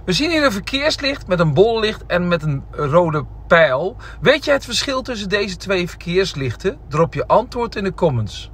We zien hier een verkeerslicht met een bollicht en met een rode pijl. Weet je het verschil tussen deze twee verkeerslichten? Drop je antwoord in de comments.